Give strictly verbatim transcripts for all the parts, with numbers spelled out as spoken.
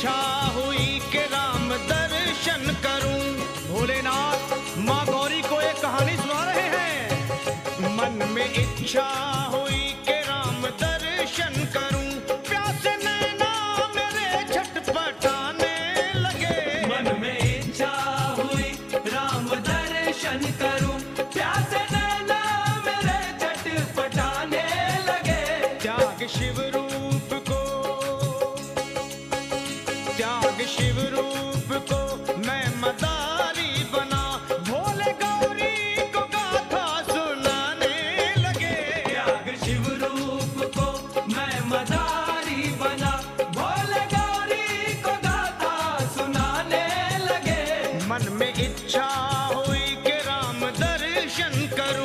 इच्छा हुई कि राम दर्शन करूं। भोलेनाथ माँ गौरी को एक कहानी सुना रहे हैं। मन में इच्छा हुई कि राम दर्शन करूं, प्यासे नैना मेरे छटपटाने लगे। मन में इच्छा हुई राम दर्शन करूं, प्यासे नैना मेरे छटपटाने लगे। त्याग शिव रूप को, त्याग शिव रूप को मैं मदारी बना, भोले गौरी को गाथा सुनाने लगे। त्याग शिव रूप को मैं मदारी बना, भोले गौरी को गाथा सुनाने लगे। मन में इच्छा हुई कि राम दर्शन करूं।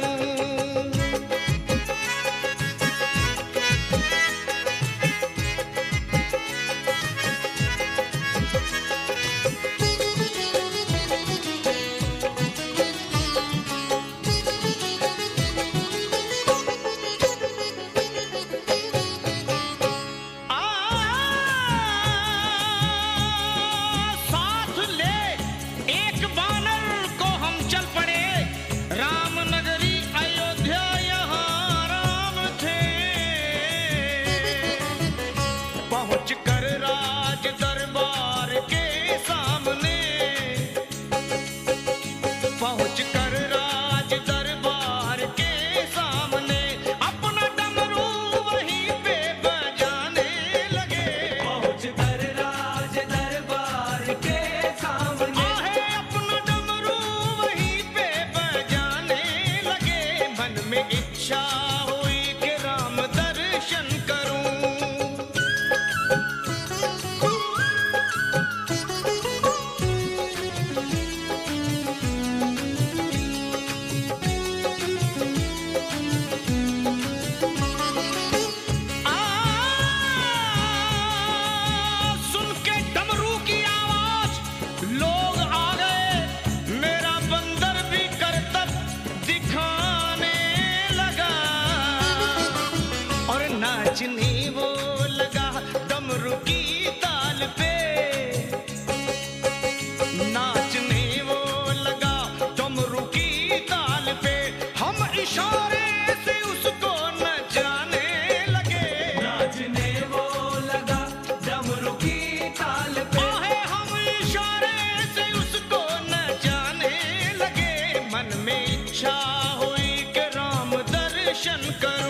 पहुंच कर राज दरबार के सामने, पहुंच कर राज दरबार के सामने अपना डमरू वहीं पे बजाने लगे। पहुंच कर राज दरबार के सामने आहे अपना डमरू वहीं पे बजाने लगे। मन में इच्छा हुई कि राम दर्शन करूं। नाचने वो लगा डमरू की ताल पे, नाचने वो लगा डमरू की ताल पे, हम इशारे से उसको नचाने लगे। नाचने वो लगा डमरू की ताल पे, आहे हम इशारे से उसको नचाने लगे। मन में इच्छा हुई कि राम दर्शन करूं।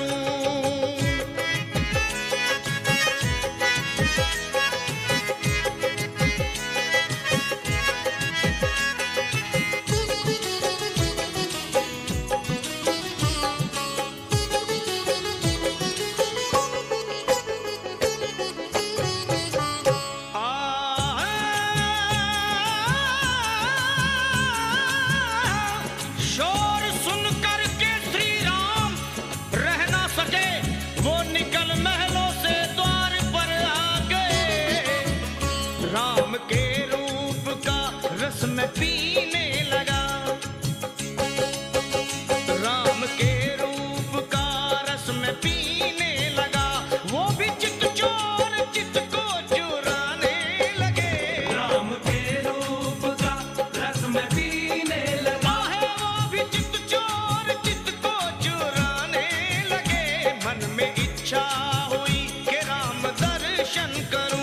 राम के रूप का रस मैं पीने लगा, राम के रूप का रस मैं पीने लगा। वो भी चित चोर चित को चुराने लगे। राम के रूप का रस मैं पीने लगा, आहे वो भी चित चोर चित को चुराने लगे। मन में इच्छा हुई कि राम दर्शन करूं।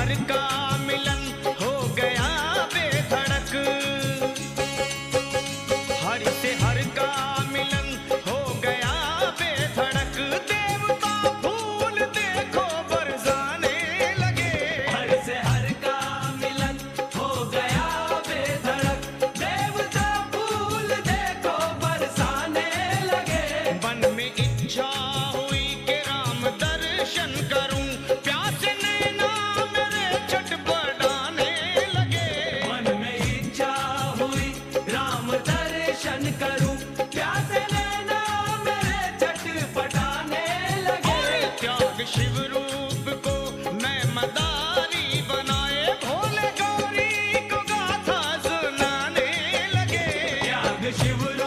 हर का मिलन हो गया बेधड़क, हरि से हर का मिलन हो गया बेधड़क, देवता फूल देखो बरसाने लगे। हर से हर का मिलन हो गया बेधड़क, देवता फूल देखो बरसाने लगे। मन में इच्छा हुई कि राम दर्शन करूं, प्यासे नैना मेरे छटपटाने लगे। मन में इच्छा हुई राम दर्शन करूं, प्यासे नैना मेरे छटपटाने लगे। और त्याग शिव रूप को मैं मदारी बनाए, भोले गौरी को गाथा सुनाने लगे। त्याग शिव